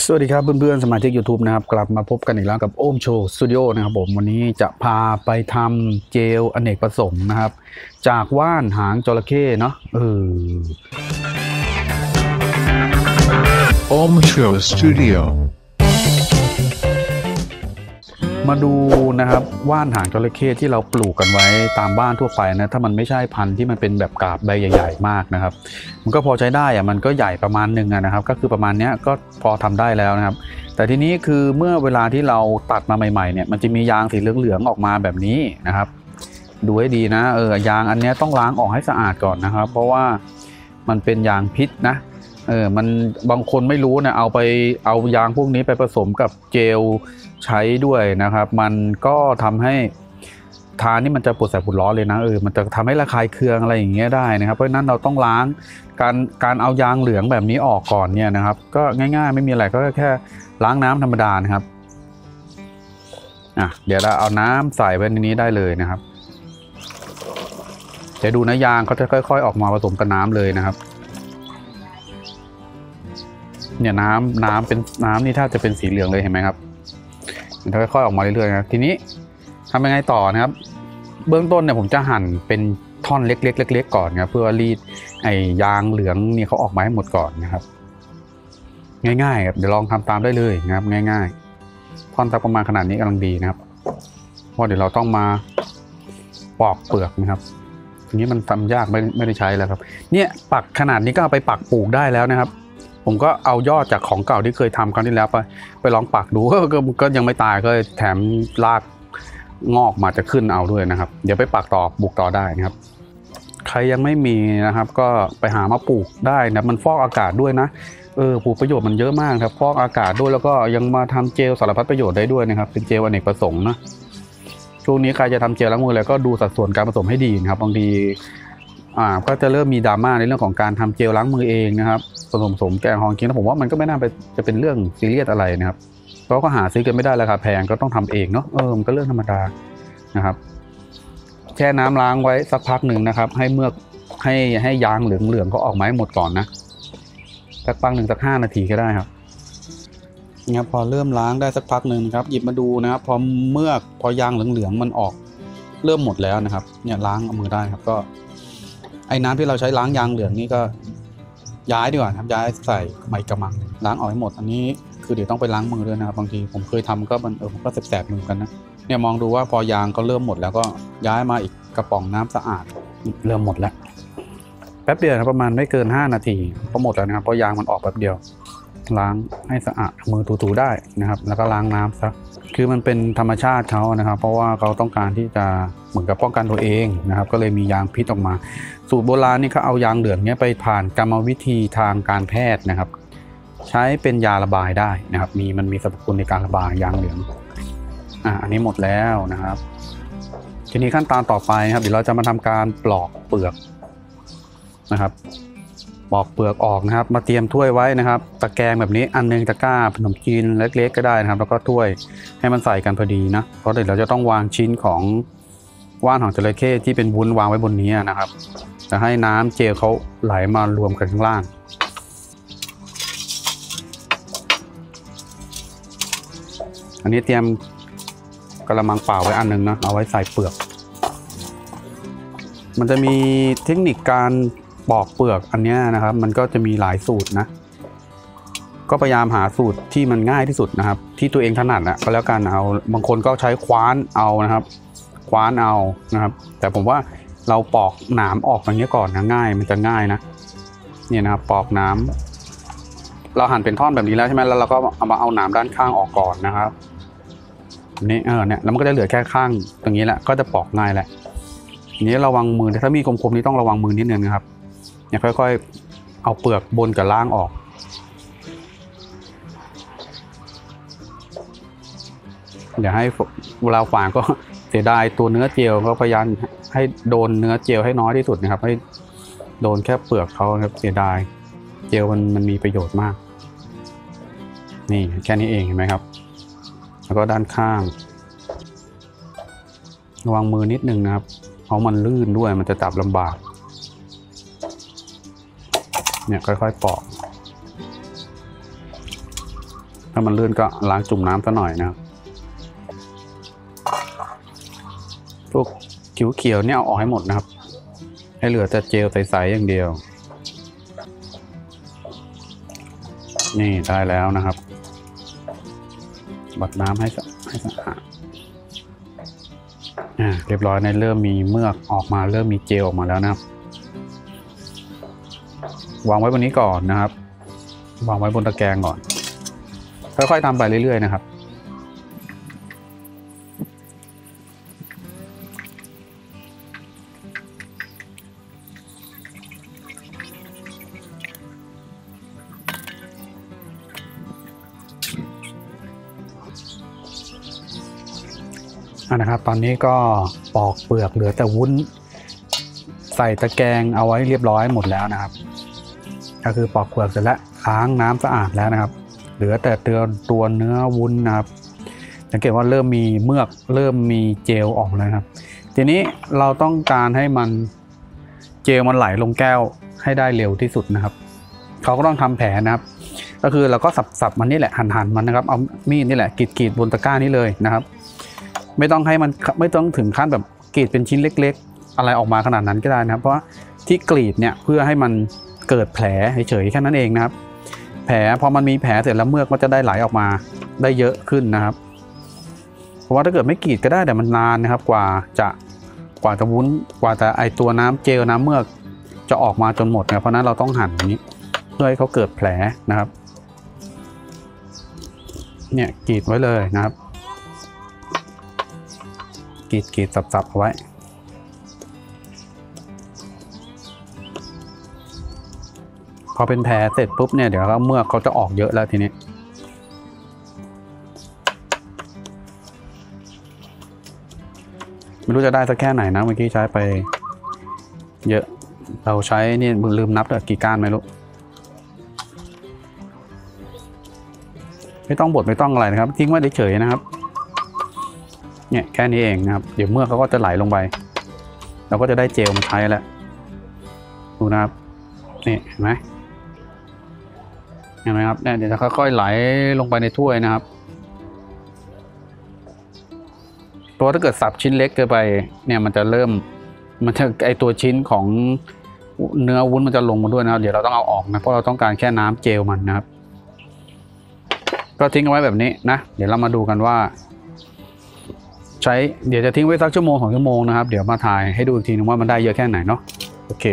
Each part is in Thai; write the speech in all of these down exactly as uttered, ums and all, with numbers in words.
สวัสดีครับเพื่อนๆสมาชิก YouTube นะครับกลับมาพบกันอีกแล้วกับโอมโชว์สตูดิโอนะครับผมวันนี้จะพาไปทำเจลอเนกประสงค์นะครับจากว่านหางจระเข้เนาะเออโอมโชว์สตูดิโอมาดูนะครับว่านหางจระเข้ที่เราปลูกกันไว้ตามบ้านทั่วไปนะถ้ามันไม่ใช่พันธุ์ที่มันเป็นแบบกาบใบใหญ่ๆมากนะครับมันก็พอใช้ได้อะมันก็ใหญ่ประมาณหนึ่งนะครับก็คือประมาณนี้ก็พอทำได้แล้วนะครับแต่ทีนี้คือเมื่อเวลาที่เราตัดมาใหม่ๆเนี่ยมันจะมียางสีเหลืองๆออกมาแบบนี้นะครับดูให้ดีนะเออยางอันนี้ต้องล้างออกให้สะอาดก่อนนะครับเพราะว่ามันเป็นยางพิษนะเออมันบางคนไม่รู้นะเอาไปเอายางพวกนี้ไปผสมกับเจลใช้ด้วยนะครับมันก็ทำให้ทานี่มันจะปวดแสบปวดร้อนเลยนะเออมันจะทำให้ระคายเคืองอะไรอย่างเงี้ยได้นะครับเพราะฉะนั้นเราต้องล้างการการเอายางเหลืองแบบนี้ออกก่อนเนี่ยนะครับก็ง่ายๆไม่มีอะไรก็แค่ล้างน้ำธรรมดานะครับอ่ะเดี๋ยวเราเอาน้ำใส่ไว้ในนี้ได้เลยนะครับเดี๋ยวดูนะยางเขาจะค่อยๆออกมาผสมกับน้ำเลยนะครับเนี่ยน้ำน้ำเป็นน้ำนี่ถ้าจะเป็นสีเหลืองเลยเห็นไหมครับมันค่อยๆออกมาเรื่อยๆนะทีนี้ทำยังไงต่อนะครับเบื้องต้นเนี่ยผมจะหั่นเป็นท่อนเล็กๆเล็กๆก่อนครับเพื่อรีดไอ้ยางเหลืองนี่เขาออกมาให้หมดก่อนนะครับง่ายๆครับเดี๋ยวลองทำตามได้เลยนะครับง่ายๆท่อนสักประมาณขนาดนี้กำลังดีนะครับเพราะเดี๋ยวเราต้องมาปอกเปลือกนะครับทีนี้มันทำยากไม่ไม่ได้ใช้แล้วครับเนี่ยปักขนาดนี้ก็เอาไปปักปลูกได้แล้วนะครับผมก็เอายอดจากของเก่าที่เคยทำครั้งที่แล้วไปไปลองปักดูก็ก็ยังไม่ตายก็แถมรากงอกมาจะขึ้นเอาด้วยนะครับเดี๋ยวไปปักต่อปลูกต่อได้นะครับใครยังไม่มีนะครับก็ไปหามาปลูกได้นะมันฟอกอากาศด้วยนะเออปลูกประโยชน์มันเยอะมากครับฟอกอากาศด้วยแล้วก็ยังมาทำเจลสารพัดประโยชน์ได้ด้วยนะครับเป็นเจลอเนกประสงค์นะช่วงนี้ใครจะทำเจลล้างมืออะไรก็ดูสัดส่วนการผสมให้ดีนะครับบางทีอ่าก็จะเริ่มมีดราม่าในเรื่องของการทำเจลล้างมือเองนะครับผสมผสมแกงฮองกินแล้วผมว่ามันก็ไม่น่าไปจะเป็นเรื่องซีเรียสอะไรนะครับเพราะก็หาซื้อกันไม่ได้ราคาแพงก็ต้องทำเองเนาะเออมันก็เรื่องธรรมดานะครับแช่น้ำล้างไว้สักพักหนึ่งนะครับให้เมือกให้ให้ยางเหลืองๆก็ออกมาให้หมดก่อนนะสักพักหนึ่งสักห้านาทีก็ได้ครับเนี่ยพอเริ่มล้างได้สักพักหนึ่งครับหยิบมาดูนะครับพอเมือกพอยางเหลืองๆมันออกเริ่มหมดแล้วนะครับเนี่ยล้างเอามือได้ครับก็ไอ้น้ำที่เราใช้ล้างยางเหลืองนี่ก็ย้ายดีกว่าครับย้ายใส่ไมกระมังล้างออกให้หมดอันนี้คือเดี๋ยวต้องไปล้างมือด้วยนะครับบางทีผมเคยทำก็มันเออผมก็แสบๆมือกันนะเนี่ยมองดูว่าพอยางก็เริ่มหมดแล้วก็ย้ายมาอีกกระป๋องน้ำสะอาดเริ่มหมดแล้วแป๊บเดียวนะประมาณไม่เกินห้านาทีก็หมดแล้วนะครับเพราะยางมันออกแป๊บเดียวล้างให้สะอาดมือถูๆได้นะครับแล้วก็ล้างน้ำซะคือมันเป็นธรรมชาติเขานะครับเพราะว่าเขาต้องการที่จะเหมือนกับป้องกันตัวเองนะครับก็เลยมียางพิษออกมาสูตรโบราณนี่เขาเอายางเหลืองเนี้ยไปผ่านกรรมวิธีทางการแพทย์นะครับใช้เป็นยาระบายได้นะครับมีมันมีสรรพคุณในการระบายยางเหลืองอ่ะอันนี้หมดแล้วนะครับทีนี้ขั้นตอนต่อไปนะครับเดี๋ยวเราจะมาทำการปลอกเปลือกนะครับปอกเปลือกออกนะครับมาเตรียมถ้วยไว้นะครับตะแกรงแบบนี้อันนึงตะกร้าขนมจีนเล็กๆก็ได้นะครับแล้วก็ถ้วยให้มันใส่กันพอดีนะเพราะเดี๋ยวเราจะต้องวางชิ้นของว่านหางจระเข้ที่เป็นวุ้นวางไว้บนนี้นะครับจะให้น้ำเจลเขาไหลมารวมกันข้างล่างอันนี้เตรียมกระมังเปล่าไว้อันนึงนะเอาไว้ใส่เปลือกมันจะมีเทคนิคการปอกเปลือกอันนี้นะครับมันก็จะมีหลายสูตรนะก็พยายามหาสูตรที่มันง่ายที่สุดนะครับที่ตัวเองถนัดนะก็แล้วกันเอาบางคนก็ใช้คว้านเอานะครับคว้านเอานะครับแต่ผมว่าเราปอกหนามออกอย่างนี้ก่อนนะง่ายมันจะง่ายนะเนี่ยนะครับปอกหนามเราหั่นเป็นท่อนแบบนี้แล้วใช่ไหมแล้วเราก็เอามาเอาหนามด้านข้างออกก่อนนะครับนี่เออเนี่ยแล้วมันก็จะเหลือแค่ข้างตรงนี้แหละก็จะปอกง่ายแหละนี้ระวังมือถ้ามีคมๆนี้ต้องระวังมือนิดนึงนะครับเนี่ยค่อยๆเอาเปลือกบนกับล่างออกเดี๋ยวให้เวลาฝานก็เสียดายตัวเนื้อเจลก็พยายามให้โดนเนื้อเจลให้น้อยที่สุดนะครับให้โดนแค่เปลือกเขาครับเสียดายเจลมันมันมีประโยชน์มากนี่แค่นี้เองเห็นไหมครับแล้วก็ด้านข้างระวังมือนิดนึงนะครับเพราะมันลื่นด้วยมันจะจับลำบากเนี่ยค่อยๆปอกถ้ามันลื่นก็ล้างจุ่มน้ำซะหน่อยนะครับพวกเขียวๆเนี่ยเอาออกให้หมดนะครับให้เหลือแต่เจลใสๆอย่างเดียวนี่ได้แล้วนะครับบัดน้ำให้ให้สะอาดอ่าเรียบร้อยในเริ่มมีเมือกออกมาเริ่มมีเจลออกมาแล้วนะครับวางไว้บนนี้ก่อนนะครับวางไว้บนตะแกรงก่อนค่อยๆทำไปเรื่อยๆนะครับนะครับตอนนี้ก็ปอกเปลือกเหลือแต่วุ้นใส่ตะแกรงเอาไว้เรียบร้อยหมดแล้วนะครับก็คือปอกเปลือกเสร็จแล้วล้างน้ำสะอาดแล้วนะครับเหลือแต่ตัวตัวเนื้อวุ้นนะครับสังเกตว่าเริ่มมีเมือกเริ่มมีเจลออกแล้วครับทีนี้เราต้องการให้มันเจลมันไหลลงแก้วให้ได้เร็วที่สุดนะครับเขาก็ต้องทำแผลนะครับก็คือเราก็สับๆมันนี่แหละหั่นๆมันนะครับเอามีดนี่แหละกรีดๆบนตะกร้านี้เลยนะครับไม่ต้องให้มันไม่ต้องถึงขั้นแบบกรีดเป็นชิ้นเล็กๆอะไรออกมาขนาดนั้นก็ได้นะครับเพราะที่กรีดเนี่ยเพื่อให้มันเกิดแผลเฉยๆแค่นั้นเองนะครับแผลพอมันมีแผลเสร็จแล้วเมือกก็จะได้ไหลออกมาได้เยอะขึ้นนะครับเพราะว่าถ้าเกิดไม่กรีดก็ได้แต่มันนานนะครับกว่าจะกว่าจะวุ้นกว่าจะไอตัวน้ำเจลน้ำเมือกจะออกมาจนหมดเนี่ยเพราะนั้นเราต้องหั่นอย่างนี้เพื่อให้เขาเกิดแผลนะครับเนี่ยกรีดไว้เลยนะครับกรีดกรีดสับๆเอาไว้พอเป็นแผลเสร็จปุ๊บเนี่ยเดี๋ยวเมือกเขาจะออกเยอะแล้วทีนี้ไม่รู้จะได้สักแค่ไหนนะเมื่อกี้ใช้ไปเยอะเราใช้นี่ลืมนับเลยกี่ก้านไม่รู้ไม่ต้องบดไม่ต้องอะไรนะครับทิ้งไว้เฉยๆนะครับเนี่ยแค่นี้เองนะครับเดี๋ยวเมือกเขาก็จะไหลลงไปเราก็จะได้เจลมาใช้แล้วดูนะครับนี่เห็นไหมเห็นไหมครับเนี่ยเดี๋ยวจะค่อยๆไหลลงไปในถ้วยนะครับเพราะถ้าเกิดสับชิ้นเล็กเกินไปเนี่ยมันจะเริ่มมันจะไอตัวชิ้นของเนื้อวุ้นมันจะลงมาด้วยนะครับเดี๋ยวเราต้องเอาออกนะเพราะเราต้องการแค่น้ำเจลมันนะครับก็ทิ้งเอาไว้แบบนี้นะเดี๋ยวเรามาดูกันว่าใช้เดี๋ยวจะทิ้งไว้สักชั่วโมงของชั่วโมงนะครับเดี๋ยวมาถ่ายให้ดูอีกทีนึงว่ามันได้เยอะแค่ไหนเนาะโอเค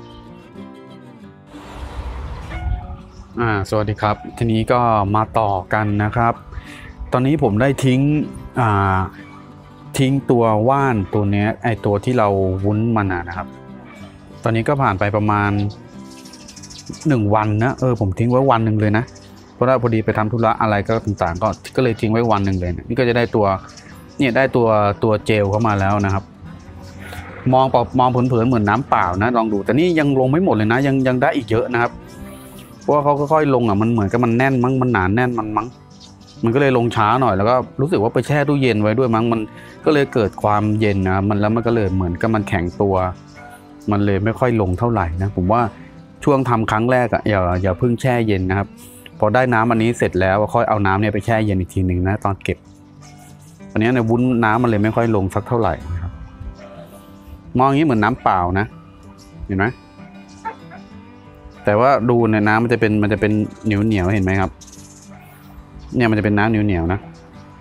อ่าสวัสดีครับทีนี้ก็มาต่อกันนะครับตอนนี้ผมได้ทิ้งอ่าทิ้งตัวว่านตัวนี้ไอตัวที่เราวุ้นมันนะครับตอนนี้ก็ผ่านไปประมาณหนึ่งวันนะเออผมทิ้งไว้วันหนึ่งเลยนะเพราะว่าพอดีไปทำธุระอะไรก็ต่างๆก็ก็เลยทิ้งไว้วันหนึ่งเลยนี่ก็จะได้ตัวเนี่ยได้ตัวตัวเจลเข้ามาแล้วนะครับมองมองเผินๆเหมือนน้ำเปล่านะลองดูแต่นี่ยังลงไม่หมดเลยนะยังยังได้อีกเยอะนะครับเพราะว่าเขาค่อยๆลงอ่ะมันเหมือนกับมันแน่นมั้งมันหนาแน่นมันมั้งมันก็เลยลงช้าหน่อยแล้วก็รู้สึกว่าไปแช่ตู้เย็นไว้ด้วยมั้งมันก็เลยเกิดความเย็นนะมันแล้วมันก็เลยเหมือนกับมันแข็งตัวมันเลยไม่ค่อยลงเท่าไหร่นะผมว่าช่วงทำครั้งแรกอ่ะอย่าอย่าเพิ่งแช่เย็นนะครับพอได้น้ำอันนี้เสร็จแล้วค่อยเอาน้ำเนี่ยไปแช่เย็นอีกทีหนึ่งนะตอนเก็บอันนี้ในวุ้นน้ำมันเลยไม่ค่อยลงสักเท่าไหร่นะครับมองอย่างนี้เหมือนน้ำเปล่านะเห็นไหมแต่ว่าดูในน้ำมันจะเป็นมันจะเป็นเหนียวเหนียวเห็นไหมครับเนี่ยมันจะเป็นน้ำเหนียวเหนียวนะ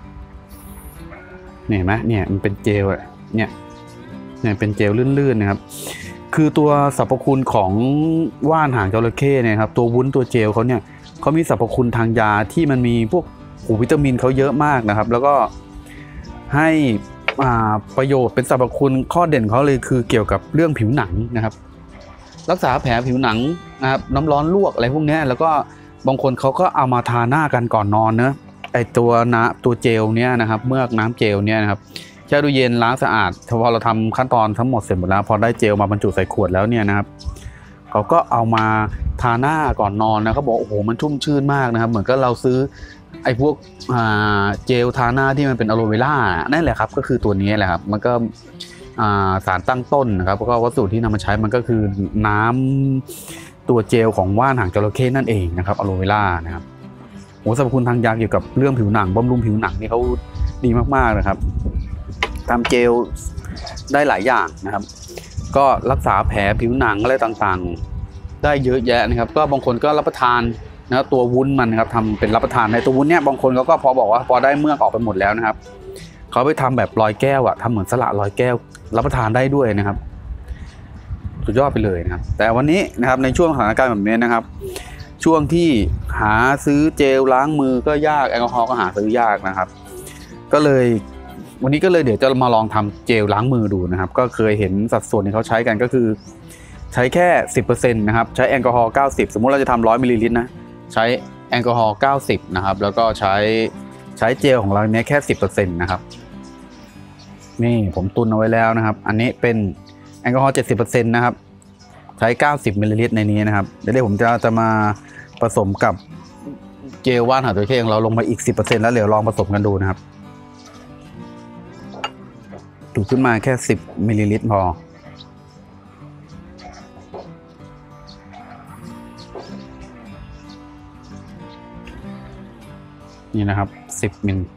เนี่ยเห็นไหมเนี่ยมันเป็นเจลอะเนี่ยเนี่ยเป็นเจลลื่นๆนะครับคือตัวสรรพคุณของว่านหางจระเข้เนี่ยครับตัววุ้นตัวเจลเขาเนี่ยเขามีสรรพคุณทางยาที่มันมีพวกวิตามินเขาเยอะมากนะครับแล้วก็ให้ประโยชน์เป็นสรรพคุณข้อเด่นเขาเลยคือเกี่ยวกับเรื่องผิวหนังนะครับรักษาแผลผิวหนังนะครับน้ำร้อนลวกอะไรพวกนี้แล้วก็บางคนเขาก็เอามาทาหน้ากันก่อนนอนนะไอตัวน้ำตัวเจลเนี้ยนะครับเมือกน้ำเจลเนี้ยนะครับแช่ตู้เย็นล้างสะอาดพอเราทำขั้นตอนทั้งหมดเสร็จหมดแล้วพอได้เจลมาบรรจุใส่ขวดแล้วเนี่ยนะครับเขาก็เอามาทาหน้าก่อนนอนนะเขาบอกโอ้โหมันชุ่มชื่นมากนะครับเหมือนกับเราซื้อไอ้พวกเจลทาหน้าที่มันเป็นอะโลเวล่านั่นแหละครับก็คือตัวนี้แหละครับมันก็สารตั้งต้นนะครับแล้วก็วัสดุที่นำมาใช้มันก็คือน้ำตัวเจลของว่านหางจระเข้นั่นเองนะครับอะโลเวล่านะครับโอ้สรรพคุณทางยาเกี่ยวกับเรื่องผิวหนังบำรุงผิวหนังนี่เขาดีมากๆนะครับทำเจลได้หลายอย่างนะครับก็รักษาแผลผิวหนังอะไรต่างๆได้เยอะแยะนะครับก็บางคนก็รับประทานนะตัววุ้นมันนะครับทำเป็นรับประทานในตัววุ้นเนี่ยบางคนเขาก็พอบอกว่าพอได้เมือกออกไปหมดแล้วนะครับเขาไปทำแบบลอยแก้วอะทำเหมือนสละลอยแก้วรับประทานได้ด้วยนะครับสุดยอดไปเลยนะครับแต่วันนี้นะครับในช่วงสถานการณ์แบบนี้นะครับช่วงที่หาซื้อเจลล้างมือก็ยากแอลกอฮอล์ก็หาซื้อยากนะครับก็เลยวันนี้ก็เลยเดี๋ยวจะมาลองทำเจลล้างมือดูนะครับก็เคยเห็นสัดส่วนที่เขาใช้กันก็คือใช้แค่ สิบเปอร์เซ็นต์ นะครับใช้แอลกอฮอล์เก้าสิบสมมุติเราจะทำหนึ่งร้อยมิลลิลิตรนะใช้แอลกอฮอล์เก้าสิบนะครับแล้วก็ใช้ใช้เจลของเราเนี้ยแค่ สิบเปอร์เซ็นต์ นะครับนี่ผมตุนเอาไว้แล้วนะครับอันนี้เป็นแอลกอฮอล์ เจ็ดสิบเปอร์เซ็นต์ นะครับใช้เก้าสิบมิลลิลิตรในนี้นะครับเดี๋ยวผมจะจะมาผสมกับเจลว่านหางจระเข้ของเราลงมาอีก สิบเปอร์เซ็นต์ แล้วเดี๋ยวลองผสมกันดูนะครับดูขึ้นมาแค่สิบมิลลิลิตรพอนี่นะครับสิบมิล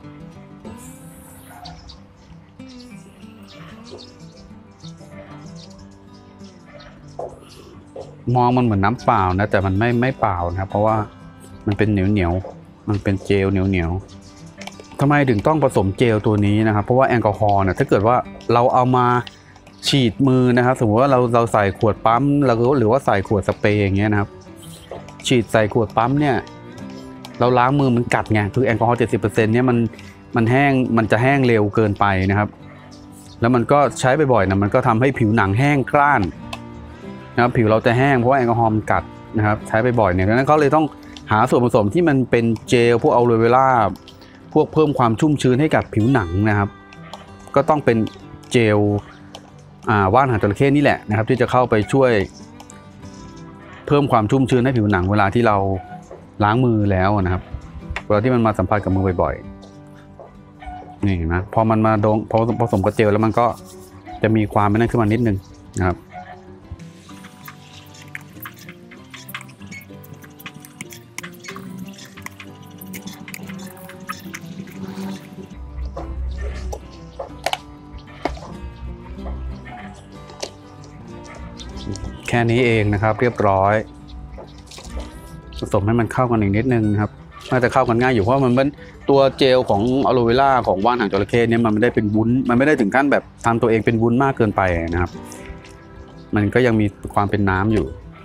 มองมันเหมือนน้ำเปล่านะแต่มันไม่ไม่เปล่านะครับเพราะว่ามันเป็นเหนียวเหนียวมันเป็นเจลเหนียวเหนียวทำไมถึงต้องผสมเจลตัวนี้นะครับเพราะว่าแอลกอฮอล์เนี่ยถ้าเกิดว่าเราเอามาฉีดมือนะครับสมมติว่าเราเราใส่ขวดปั๊มเราหรือว่าใส่ขวดสเปรย์อย่างเงี้ยนะครับฉีดใส่ขวดปั๊มเนี่ยเราล้างมือมันกัดไงคือแอลกอฮอล์ เจ็ดสิบเปอร์เซ็นต์ เนี่ยมันมันแห้งมันจะแห้งเร็วเกินไปนะครับแล้วมันก็ใช้บ่อยๆนะมันก็ทำให้ผิวหนังแห้งกร้านนะครับผิวเราจะแห้งเพราะว่าแอลกอฮอล์มันกัดนะครับใช้บ่อยๆเนี่ยดังนั้นเขาเลยต้องหาส่วนผสมที่มันเป็นเจลพวกอะโลเวราพวกเพิ่มความชุ่มชื้นให้กับผิวหนังนะครับก็ต้องเป็นเจลว่านหางจระเข้นี่แหละนะครับที่จะเข้าไปช่วยเพิ่มความชุ่มชื้นให้ผิวหนังเวลาที่เราล้างมือแล้วนะครับเวลาที่มันมาสัมผัสกับมือบ่อยๆนี่นะพอมันมาโดนพอผสมกับเจลแล้วมันก็จะมีความไม่นั่นขึ้นมานิดนึงนะครับแค่นี้เองนะครับเรียบร้อยผสมให้มันเข้ากันอีกนิดนึงนะครับน่าจะเข้ากันง่ายอยู่เพราะมันเป็นตัวเจลของอะโลเวราของว่านหางจระเข้เนี่ยมันไม่ได้เป็นวุ้นมันไม่ได้ถึงขั้นแบบทำตัวเองเป็นวุ้นมากเกินไปนะครับมันก็ยังมีความเป็นน้ำอยู่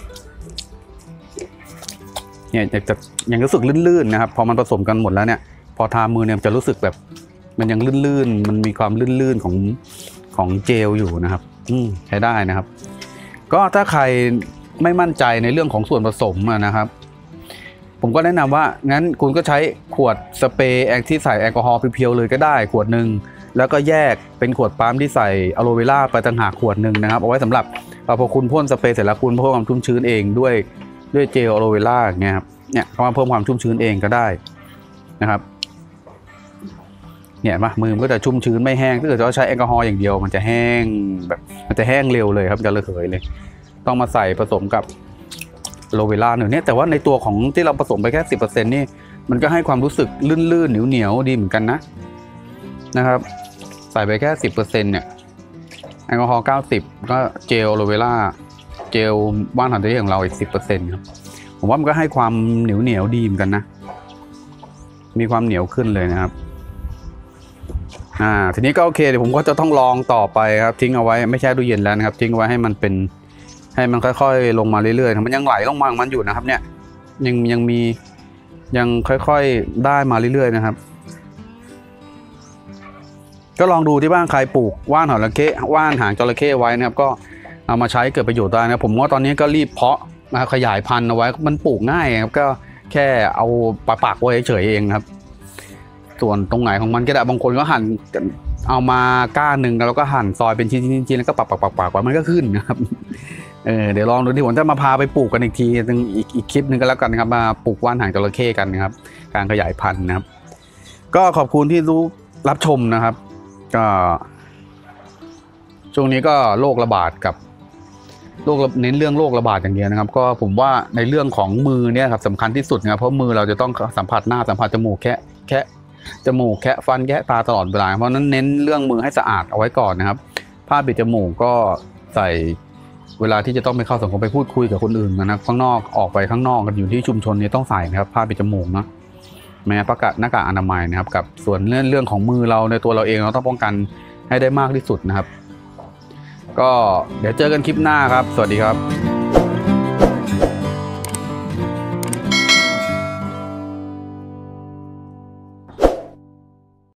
เนี่ยอยากจะยังรู้สึกลื่นๆนะครับพอมันผสมกันหมดแล้วเนี่ยพอทามือเนี่ยจะรู้สึกแบบมันยังลื่นๆมันมีความลื่นๆของของเจลอยู่นะครับอืมใช้ได้นะครับก็ถ้าใครไม่มั่นใจในเรื่องของส่วนผสมนะครับผมก็แนะนำว่างั้นคุณก็ใช้ขวดสเปรย์แอลที่ใส่แอลกอฮอล์เพียวๆเลยก็ได้ขวดหนึ่งแล้วก็แยกเป็นขวดปั๊มที่ใส่อะโลเวราไปต่างหากขวดหนึ่งนะครับเอาไว้สำหรับพอคุณพ่นสเปรย์เสร็จแล้วคุณเพิ่มความชุ่มชื้นเองด้วยด้วยเจลอะโลเวราอย่างเงี้ยครับเนี่ยเขามาเพิ่มความชุ่มชื้นเองก็ได้นะครับเนี่ยมามือมันก็จะชุ่มชื้นไม่แห้งถ้าเกิดเราใช้แอลกอฮอล์อย่างเดียวมันจะแห้งแบบมันจะแห้งเร็วเลยครับจะระเหยเลยต้องมาใส่ผสมกับอะโลเวราหนึ่งเนี่ยแต่ว่าในตัวของที่เราผสมไปแค่ สิบเปอร์เซ็นต์ นี่มันก็ให้ความรู้สึกลื่นๆเหนียวๆดีเหมือนกันนะนะครับใส่ไปแค่ สิบเปอร์เซ็นต์ เนี่ยแอลกอฮอล์เก้าสิบก็เจลอะโลเวราเจลว่านหางจระเข้ของเราอีก สิบเปอร์เซ็นต์ ครับผมว่ามันก็ให้ความเหนียวๆดีเหมือนกันนะมีความเหนียวขึ้นเลยนะครับอ่าทีนี้ก็โอเคเดี๋ยวผมก็จะต้องลองต่อไปครับทิ้งเอาไว้ไม่แช่ตู้เย็นแล้วนะครับทิ้งเอาไว้ให้มันเป็นให้มันค่อยๆลงมาเรื่อยๆมันยังไหลลงมามันอยู่นะครับเนี่ยยังยังมียังค่อยๆได้มาเรื่อยๆนะครับก็ลองดูที่บ้านใครปลูกว่านหางจระเข้ว่านหางจระเข้ไว้นะครับก็เอามาใช้เกิดประโยชน์ได้นะผมว่าตอนนี้ก็รีบเพาะนะครับขยายพันธุ์เอาไว้มันปลูกง่ายครับก็แค่เอาปะปักไว้เฉยๆเองครับส่วนตรงไหนของมันก็ได้บางคนก็หั่นเอามาก้านหนึ่งแล้วก็หั่นซอยเป็นชิ้นๆแล้วก็ปักๆๆๆไว้มันก็ขึ้นนะครับเออเดี๋ยวลองดูที่ผมจะมาพาไปปลูกกันอีกทีนึงอีกอีกคลิปนึงก็แล้วกันนะครับมาปลูกว่านหางจระเข้กันนะครับการขยายพันธุ์นะครับก็ขอบคุณที่รู้รับชมนะครับก็ช่วงนี้ก็โรคระบาดกับโรคเน้นเรื่องโรคระบาดอย่างเดียวนะครับก็ผมว่าในเรื่องของมือเนี่ยครับสำคัญที่สุดนะครับเพราะมือเราจะต้องสัมผัสหน้าสัมผัสจมูกแคะแคะจมูกแคะฟันแคะตาตลอดเวลาเพราะนั้นเน้นเรื่องมือให้สะอาดเอาไว้ก่อนนะครับผ้าปิดจมูกก็ใส่เวลาที่จะต้องไปเข้าสังคมไปพูดคุยกับคนอื่นนะครับข้างนอกออกไปข้างนอกกันอยู่ที่ชุมชนนี้ต้องใส่นะครับผ้าปิดจมูกนะแม้ประกาศหน้ากากอนามัยนะครับกับส่วนเรื่องเรื่องของมือเราในตัวเราเองเราต้องป้องกันให้ได้มากที่สุดนะครับก็เดี๋ยวเจอกันคลิปหน้าครับสวัสดีครับ